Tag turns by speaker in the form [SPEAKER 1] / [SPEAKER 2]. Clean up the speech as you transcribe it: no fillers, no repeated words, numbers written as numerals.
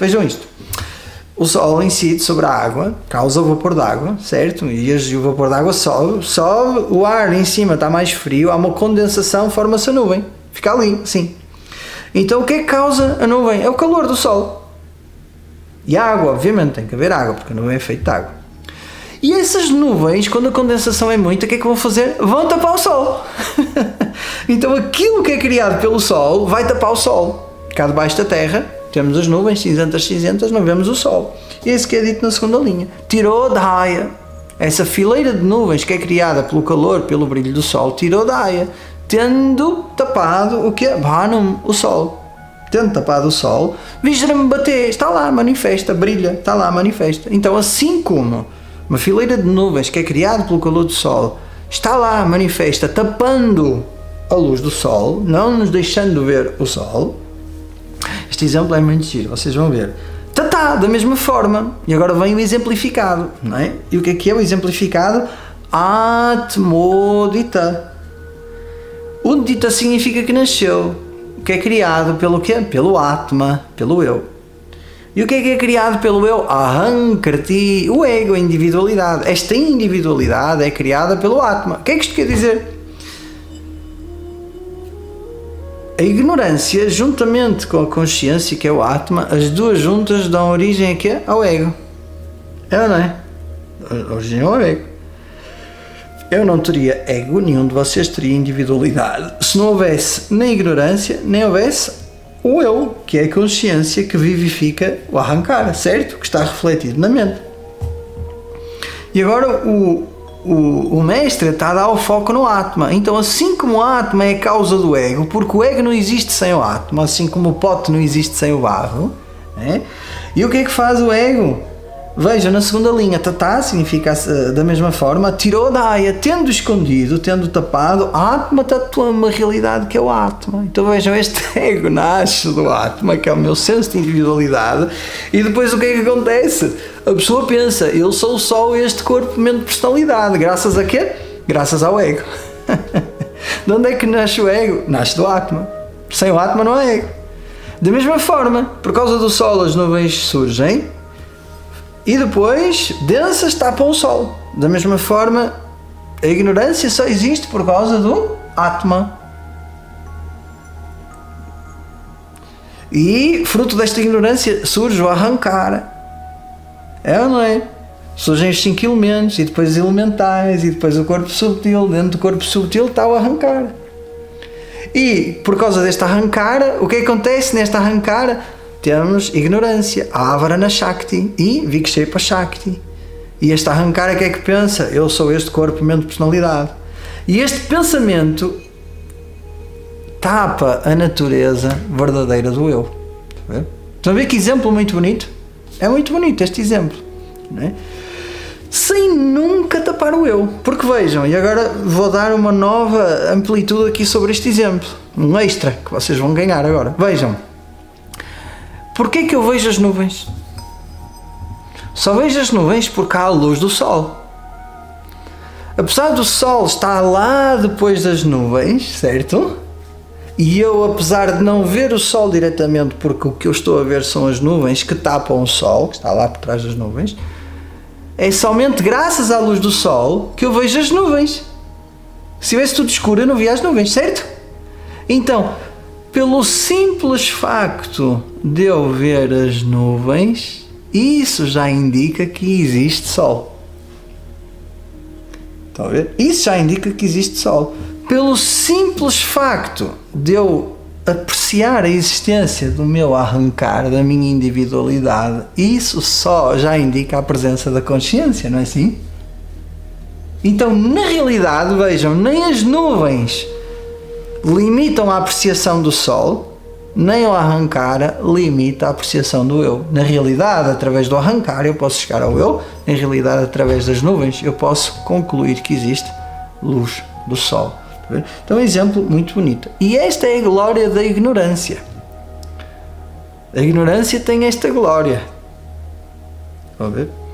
[SPEAKER 1] Vejam isto. O Sol incide sobre a água, causa o vapor d'água, certo? E o vapor d'água sobe, o ar em cima está mais frio, há uma condensação, forma-se a nuvem. Fica ali, assim. Então o que é que causa a nuvem? É o calor do Sol. E a água, obviamente, tem que haver água, porque a nuvem é feita de água. E essas nuvens, quando a condensação é muita, o que é que vão fazer? Vão tapar o Sol. Então aquilo que é criado pelo Sol vai tapar o Sol. Cá debaixo da Terra temos as nuvens cinzentas, não vemos o Sol. E é isso que é dito na segunda linha. Tirou da raia. Essa fileira de nuvens que é criada pelo calor, pelo brilho do Sol, tirou da raia, tendo tapado o quê? O Sol. Tendo tapado o Sol, vejam-me bater, está lá, manifesta, brilha, está lá, manifesta. Então assim como uma fileira de nuvens que é criada pelo calor do Sol, está lá, manifesta, tapando a luz do Sol, não nos deixando ver o Sol. Este exemplo é muito giro, vocês vão ver. Tá, da mesma forma. E agora vem o exemplificado, não é? E o que é o exemplificado? Atmodita. O dita significa que nasceu, que é criado pelo quê? Pelo Atma, pelo eu. E o que é criado pelo eu? Ahankriti, o ego, a individualidade. Esta individualidade é criada pelo Atma. O que é que isto quer dizer? A ignorância, juntamente com a consciência, que é o Atma, as duas juntas dão origem a quê? Ao ego. É ou não é? A origem ao ego. Eu não teria ego, nenhum de vocês teria individualidade, se não houvesse nem ignorância, nem houvesse o eu, que é a consciência que vivifica o arrancar, certo? Que está refletido na mente. E agora o mestre está a dar o foco no Atma. Então assim como o Atma é a causa do ego, porque o ego não existe sem o Atma, assim como o pote não existe sem o barro, né? E o que é que faz o ego? Veja, na segunda linha, tatá significa da mesma forma, tirou da aia, tendo escondido, tendo tapado, Atma tatua uma realidade que é o Atma. Então vejam, este ego nasce do Atma, que é o meu senso de individualidade, e depois o que é que acontece? A pessoa pensa, eu sou só este corpo, mente, personalidade, graças a quê? Graças ao ego. De onde é que nasce o ego? Nasce do Atma. Sem o Atma não há ego. Da mesma forma, por causa do Sol as nuvens surgem, e depois densas tapam o Sol. Da mesma forma, a ignorância só existe por causa do Atma. E fruto desta ignorância surge o arrancar. É ou não é? Surgem os 5 elementos, e depois os elementais, e depois o corpo subtil. Dentro do corpo subtil está o arrancar. E por causa deste arrancar, o que acontece nesta arrancar? Temos ignorância, Avarana Shakti e Vikshepa Shakti. E este arrancar é que pensa? Eu sou este corpo, mente, personalidade. E este pensamento tapa a natureza verdadeira do eu. Estão a ver que exemplo muito bonito? É muito bonito este exemplo, não é? Sem nunca tapar o eu. Porque vejam, e agora vou dar uma nova amplitude aqui sobre este exemplo. Um extra que vocês vão ganhar agora. Vejam. Porquê é que eu vejo as nuvens? Só vejo as nuvens porque há a luz do Sol. Apesar do Sol estar lá depois das nuvens, certo? E eu, apesar de não ver o Sol diretamente, porque o que eu estou a ver são as nuvens que tapam o Sol, que está lá por trás das nuvens, é somente graças à luz do Sol que eu vejo as nuvens. Se tivesse tudo escuro eu não via as nuvens, certo? Então, pelo simples facto de eu ver as nuvens, isso já indica que existe Sol. Estão a ver? Isso já indica que existe Sol. Pelo simples facto de eu apreciar a existência do meu arrancar, da minha individualidade, isso só já indica a presença da consciência, não é assim? Então, na realidade, vejam, nem as nuvens limitam a apreciação do Sol, nem o arrancar limita a apreciação do eu. Na realidade, através do arrancar eu posso chegar ao eu, na realidade, através das nuvens eu posso concluir que existe luz do Sol. Então, um exemplo muito bonito. E esta é a glória da ignorância. A ignorância tem esta glória. Vamos ver?